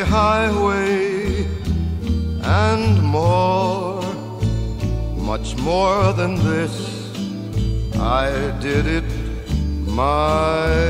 highway and more, much more than this. I did it my